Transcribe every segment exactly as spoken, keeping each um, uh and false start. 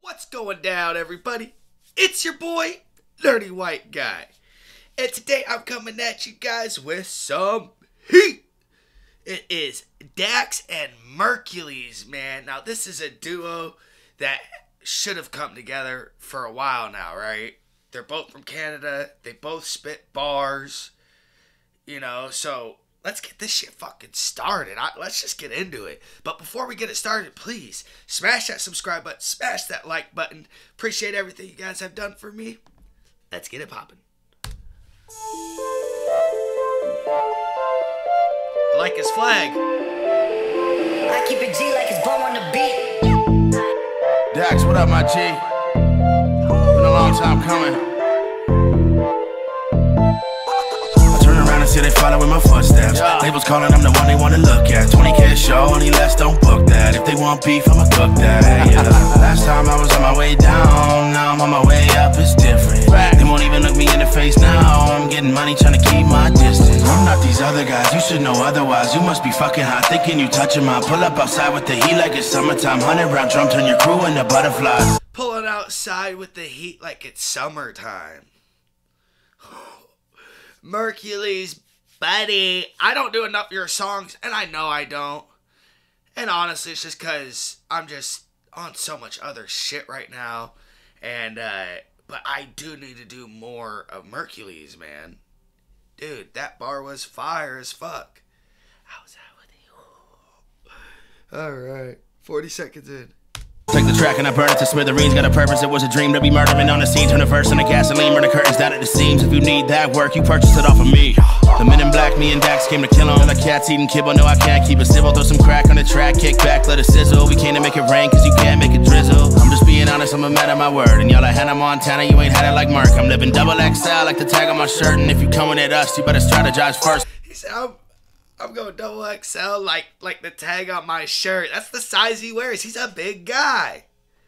What's going down, everybody? It's your boy, Nerdy White Guy. And today I'm coming at you guys with some heat. It is Dax and Merkules, man. Now, this is a duo that should have come together for a while now, right? They're both from Canada. They both spit bars. You know, so let's get this shit fucking started. I, let's just get into it. But before we get it started, please smash that subscribe button. Smash that like button. Appreciate everything you guys have done for me. Let's get it popping. I like his flag. I keep it G like it's blow on the beat. Dax, what up, my G? Been a long time coming. See they following my footsteps. Yeah. Labels calling, I'm the one they wanna look at. twenty K a show, any less, don't book that. If they want beef, I'ma cook that. Yeah. Last time I was on my way down, now I'm on my way up, it's different. Right. They won't even look me in the face now. I'm getting money, trying to keep my distance. I'm not these other guys, you should know otherwise. You must be fucking hot, thinking you touching mine. Pull up outside with the heat like it's summertime. Hundred round drum, turn your crew into butterflies. Pulling outside with the heat like it's summertime. Merkules, buddy, I don't do enough of your songs, and I know I don't. And honestly, it's just because I'm just on so much other shit right now. And, uh, but I do need to do more of Merkules, man. Dude, that bar was fire as fuck. How's that with you? Alright, forty seconds in. Take the track and I burn it to smithereens. Got a purpose, it was a dream to be murdering on the scene. Turn the verse into gasoline, burn the curtains down at the seams. If you need that work, you purchase it off of me. The men in black, me and Dax came to kill him. The cats eating kibble, no I can't keep it civil. Throw some crack on the track, kick back, let it sizzle. We came to make it rain, cause you can't make it drizzle. I'm just being honest, I'm a man of my word. And y'all like Hannah Montana, you ain't had it like Merk. I'm living double X L like the tag on my shirt. And if you coming at us, you better strategize first. He said, I'm, I'm going double X L like, like the tag on my shirt. That's the size he wears. He's a big guy.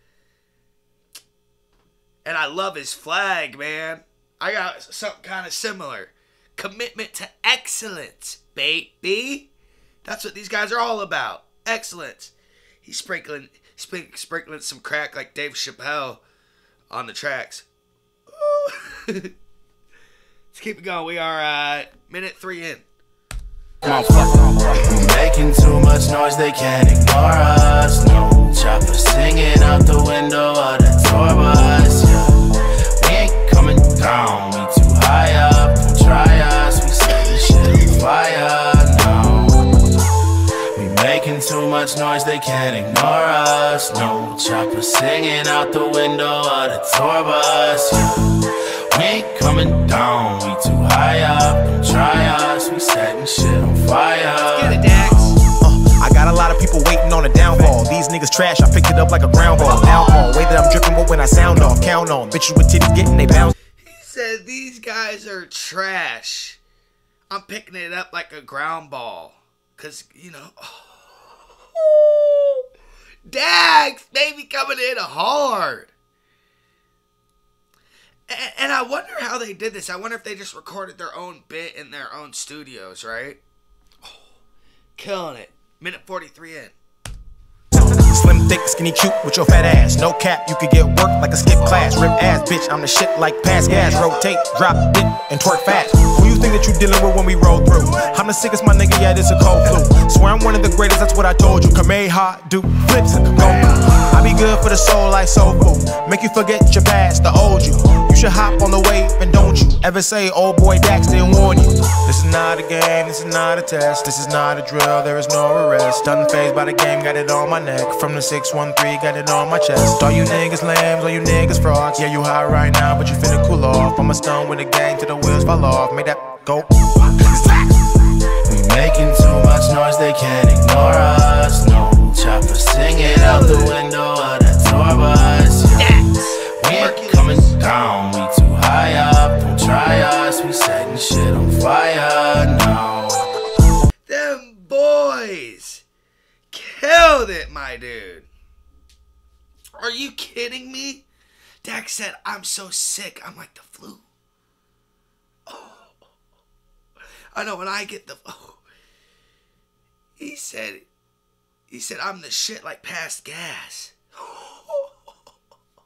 And I love his flag, man. I got something kind of similar. Commitment to excellence, baby. That's what these guys are all about. Excellence. He's sprinkling, sprinkling, sprinkling some crack like Dave Chappelle on the tracks. Let's keep it going. We are uh, minute three in. Come on, fuck. Making too much noise, they can't ignore us. No chopper singing out the window of the tour bus. Yeah. We ain't coming down, we too high up. Don't try us, we set this shit on fire now. We making too much noise, they can't ignore us. No chopper singing out the window of the tour bus. Yeah. We ain't coming down, we too high up. Don't try us, we setting shit on fire. Get it, Dax. Uh, I got a lot of people waiting on a downfall. These niggas trash, I picked it up like a ground ball. Alcohol, way that I'm dripping, but when I sound off, count on. Bitches with titties getting they bounce. He said these guys are trash. I'm picking it up like a ground ball. Cause, you know. Oh, Dax, baby coming in hard. And, and I wonder how they did this. I wonder if they just recorded their own bit in their own studios, right? Oh, killing it. Minute forty-three in. Slim, thick, skinny, cute with your fat ass. No cap, you could get work like a skip class. Rip ass, bitch, I'm the shit like pass gas. Rotate, drop, dip, and twerk fast. Who you think that you dealing with when we roll through? I'm the sickest, my nigga, yeah, this a cold flu. Swear I'm one of the greatest, that's what I told you. Kamehameha, do flips and go. I be good for the soul like soul food. Make you forget your past, the old you. You should hop on the wave and don't you ever say, old boy Dax didn't warn you. This is not a game, this is not a test. This is not a drill, there is no arrest. Unfazed by the game, got it on my neck. From the six one three, got it on my chest. All you niggas lambs, all you niggas frogs. Yeah, you high right now, but you finna cool off. I'm a stone with a gang till the wheels fall off. Make that go. We making too much noise, they can't ignore us. No chopper singing out the window of the tour bus. Yeah. We ain't coming down, we too high up. Don't try us, we setting shit on fire now. Them boys killed it, my dude. Are you kidding me? Dax said, I'm so sick, I'm like the flu. Oh. I know when I get the... Oh. He said, he said, I'm the shit like past gas.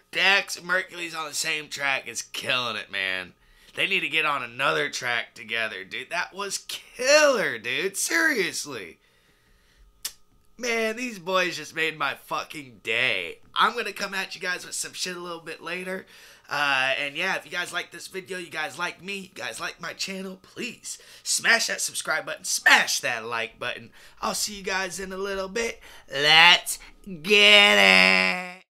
Dax and Merkules on the same track is killing it, man. They need to get on another track together, dude. That was killer, dude. Seriously. Man, these boys just made my fucking day. I'm going to come at you guys with some shit a little bit later. Uh, and yeah, if you guys like this video, you guys like me, you guys like my channel, please smash that subscribe button, smash that like button. I'll see you guys in a little bit. Let's get it.